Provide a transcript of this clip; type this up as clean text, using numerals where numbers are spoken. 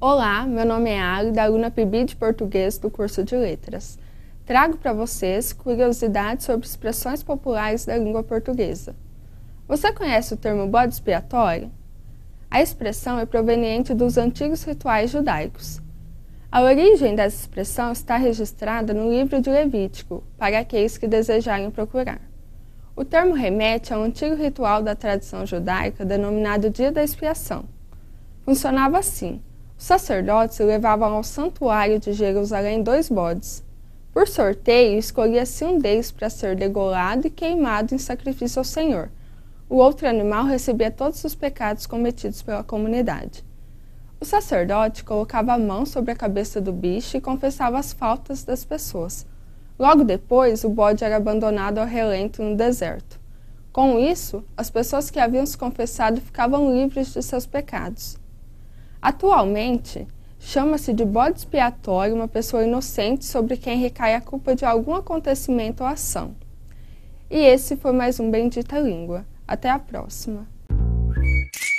Olá, meu nome é Ali, da aluna PIB de Português do curso de Letras. Trago para vocês curiosidades sobre expressões populares da língua portuguesa. Você conhece o termo bode expiatório? A expressão é proveniente dos antigos rituais judaicos. A origem dessa expressão está registrada no livro de Levítico, para aqueles que desejarem procurar. O termo remete a um antigo ritual da tradição judaica denominado Dia da Expiação. Funcionava assim: os sacerdotes levavam ao santuário de Jerusalém 2 bodes. Por sorteio, escolhia-se um deles para ser degolado e queimado em sacrifício ao Senhor. O outro animal recebia todos os pecados cometidos pela comunidade. O sacerdote colocava a mão sobre a cabeça do bicho e confessava as faltas das pessoas. Logo depois, o bode era abandonado ao relento no deserto. Com isso, as pessoas que haviam se confessado ficavam livres de seus pecados. Atualmente, chama-se de bode expiatório uma pessoa inocente sobre quem recai a culpa de algum acontecimento ou ação. E esse foi mais um Bendita Língua. Até a próxima!